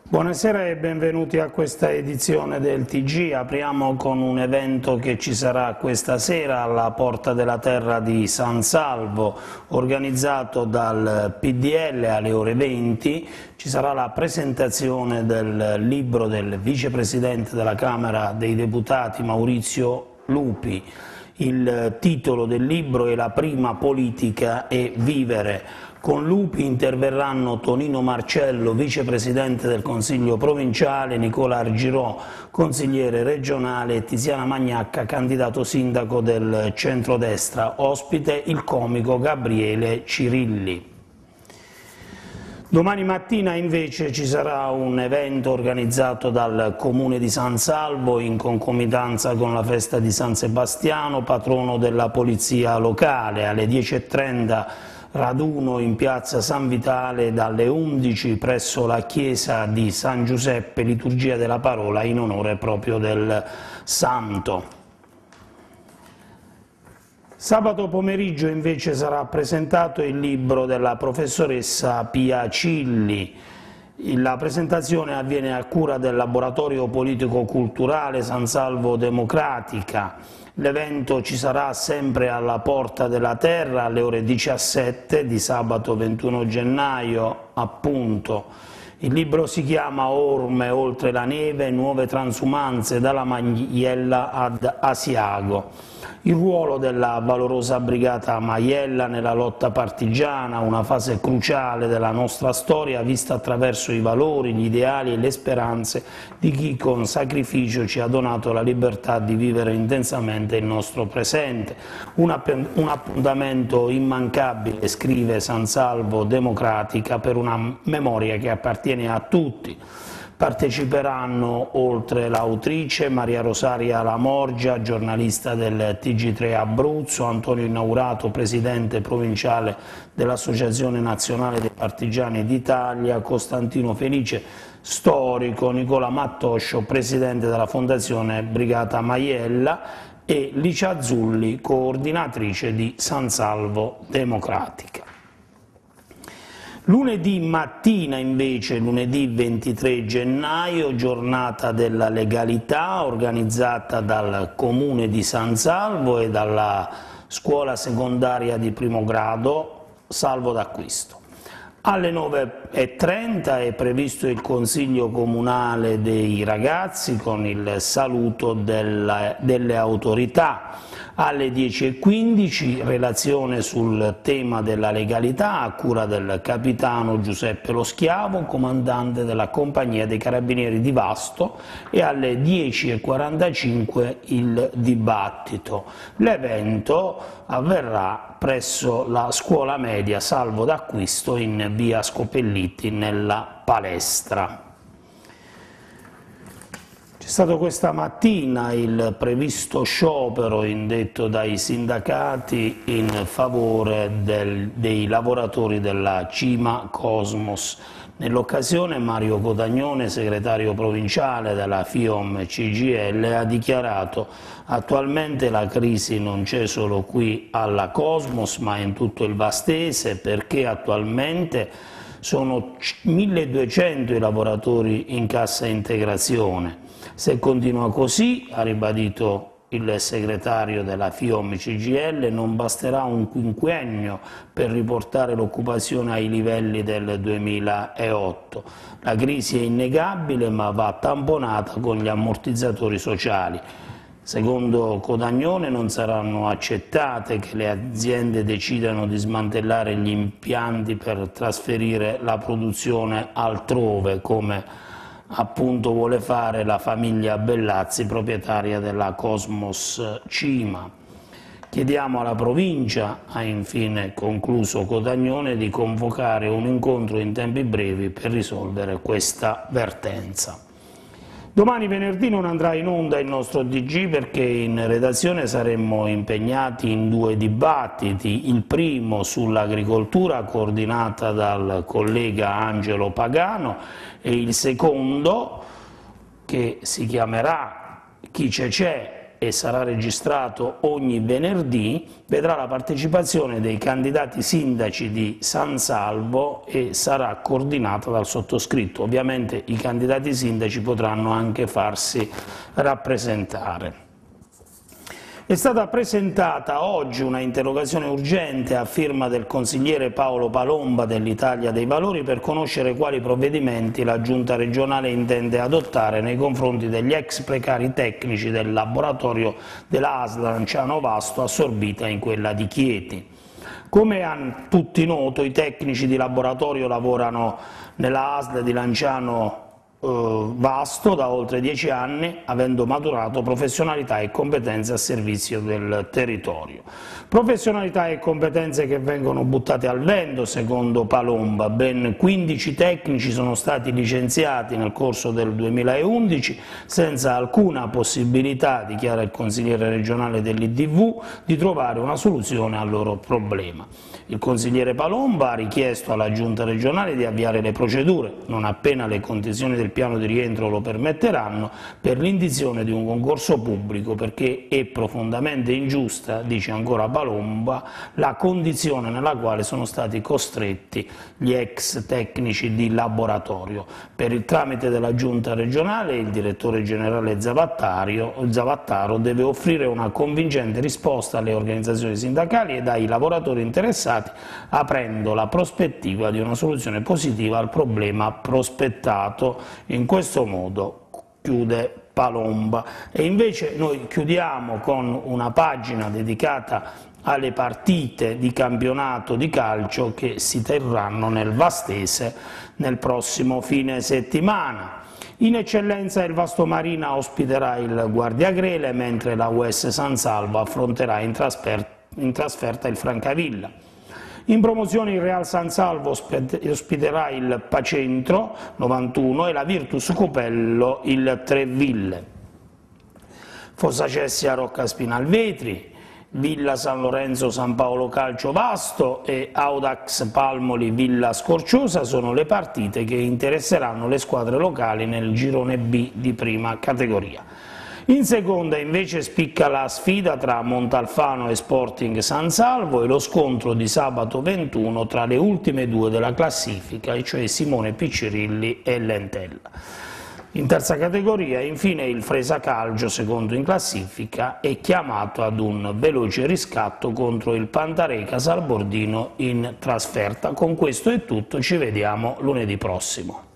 Buonasera e benvenuti a questa edizione del TG. Apriamo con un evento che ci sarà questa sera alla Porta della Terra di San Salvo, organizzato dal PDL alle ore 20. Ci sarà la presentazione del libro del vicepresidente della Camera dei Deputati Maurizio Lupi. Il titolo del libro è La prima politica è vivere. Con Lupi interverranno Tonino Marcello, vicepresidente del Consiglio provinciale, Nicola Argirò, consigliere regionale, e Tiziana Magnacca, candidato sindaco del centrodestra. Ospite il comico Gabriele Cirilli. Domani mattina invece ci sarà un evento organizzato dal Comune di San Salvo in concomitanza con la festa di San Sebastiano, patrono della polizia locale. Alle 10:30 raduno in piazza San Vitale, dalle 11 presso la chiesa di San Giuseppe, liturgia della parola in onore proprio del santo. Sabato pomeriggio invece sarà presentato il libro della professoressa Pia Cilli. La presentazione avviene a cura del laboratorio politico-culturale San Salvo Democratica. L'evento ci sarà sempre alla Porta della Terra alle ore 17 di sabato 21 gennaio, appunto. Il libro si chiama Orme oltre la neve, nuove transumanze dalla Maiella ad Asiago. Il ruolo della valorosa brigata Maiella nella lotta partigiana, una fase cruciale della nostra storia vista attraverso i valori, gli ideali e le speranze di chi con sacrificio ci ha donato la libertà di vivere intensamente il nostro presente. Un appuntamento immancabile, scrive San Salvo Democratica, per una memoria che appartiene a tutti. Parteciperanno, oltre l'autrice, Maria Rosaria Lamorgia, giornalista del TG3 Abruzzo, Antonio Inaurato, presidente provinciale dell'Associazione Nazionale dei Partigiani d'Italia, Costantino Felice, storico, Nicola Mattoscio, presidente della Fondazione Brigata Maiella, e Licia Zulli, coordinatrice di San Salvo Democratica. Lunedì mattina invece, lunedì 23 gennaio, giornata della legalità organizzata dal Comune di San Salvo e dalla scuola secondaria di primo grado Salvo d'Acquisto. Alle 9:30 è previsto il Consiglio Comunale dei ragazzi con il saluto delle autorità. Alle 10:15 relazione sul tema della legalità a cura del capitano Giuseppe Lo Schiavo, comandante della Compagnia dei Carabinieri di Vasto, e alle 10:45 il dibattito. L'evento avverrà presso la scuola media Salvo d'Acquisto in via Scopelliti nella palestra. C'è stato questa mattina il previsto sciopero indetto dai sindacati in favore dei lavoratori della Cima Cosmos. Nell'occasione Mario Codagnone, segretario provinciale della FIOM CGIL, ha dichiarato: attualmente la crisi non c'è solo qui alla Cosmos ma in tutto il Vastese, perché attualmente sono 1200 i lavoratori in cassa integrazione. Se continua così, ha ribadito il segretario della FIOM CGIL, non basterà un quinquennio per riportare l'occupazione ai livelli del 2008. La crisi è innegabile ma va tamponata con gli ammortizzatori sociali. Secondo Codagnone non saranno accettate che le aziende decidano di smantellare gli impianti per trasferire la produzione altrove, come appunto vuole fare la famiglia Bellazzi, proprietaria della Cosmos Cima. Chiediamo alla provincia, ha infine concluso Codagnone, di convocare un incontro in tempi brevi per risolvere questa vertenza. Domani venerdì non andrà in onda il nostro TG perché in redazione saremmo impegnati in due dibattiti, il primo sull'agricoltura coordinata dal collega Angelo Pagano e il secondo, che si chiamerà Chi c'è, e sarà registrato ogni venerdì, vedrà la partecipazione dei candidati sindaci di San Salvo e sarà coordinata dal sottoscritto. Ovviamente i candidati sindaci potranno anche farsi rappresentare. È stata presentata oggi una interrogazione urgente a firma del consigliere Paolo Palomba dell'Italia dei Valori per conoscere quali provvedimenti la Giunta regionale intende adottare nei confronti degli ex precari tecnici del laboratorio della ASL Lanciano Vasto assorbita in quella di Chieti. Come a tutti noto, i tecnici di laboratorio lavorano nella ASL di Lanciano Vasto da oltre 10 anni, avendo maturato professionalità e competenze a servizio del territorio. Professionalità e competenze che vengono buttate al vento, secondo Palomba. Ben 15 tecnici sono stati licenziati nel corso del 2011 senza alcuna possibilità, dichiara il consigliere regionale dell'IDV, di trovare una soluzione al loro problema. Il consigliere Palomba ha richiesto alla Giunta regionale di avviare le procedure, non appena le condizioni del piano di rientro lo permetteranno, per l'indizione di un concorso pubblico, perché è profondamente ingiusta, dice ancora Palomba, la condizione nella quale sono stati costretti gli ex tecnici di laboratorio. Per il tramite della Giunta regionale il direttore generale Zavattaro deve offrire una convincente risposta alle organizzazioni sindacali e ai lavoratori interessati, aprendo la prospettiva di una soluzione positiva al problema prospettato. In questo modo chiude Palomba. E invece noi chiudiamo con una pagina dedicata alle partite di campionato di calcio che si terranno nel Vastese nel prossimo fine settimana. In eccellenza il Vasto Marina ospiterà il Guardiagrele, mentre la US San Salvo affronterà in trasferta il Francavilla. In promozione il Real San Salvo ospiterà il Pacentro 91 e la Virtus Copello il Treville. Fossa Cessia Rocca Spinal Vetri, Villa San Lorenzo San Paolo Calcio Vasto e Audax Palmoli Villa Scorciosa sono le partite che interesseranno le squadre locali nel girone B di prima categoria. In seconda invece spicca la sfida tra Montalfano e Sporting San Salvo e lo scontro di sabato 21 tra le ultime due della classifica, e cioè Simone Piccirilli e Lentella. In terza categoria infine il Fresa Calcio, secondo in classifica, è chiamato ad un veloce riscatto contro il Pantareca Salbordino in trasferta. Con questo è tutto, ci vediamo lunedì prossimo.